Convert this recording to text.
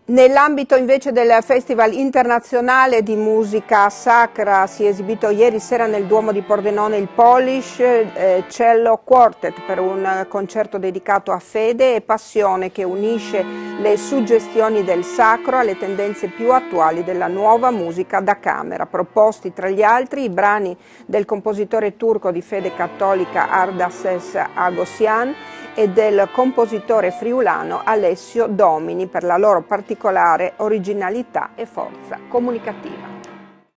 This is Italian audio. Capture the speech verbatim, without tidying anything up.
Nell'ambito invece del Festival internazionale di musica sacra si è esibito ieri sera nel Duomo di Pordenone il Polish eh, Cello Quartet per un concerto dedicato a fede e passione che unisce le suggestioni del sacro alle tendenze più attuali della nuova musica da camera. Proposti tra gli altri i brani del compositore turco di fede cattolica Arda Ses Agosyan e del compositore friulano Alessio Domini per la loro particolare originalità e forza comunicativa.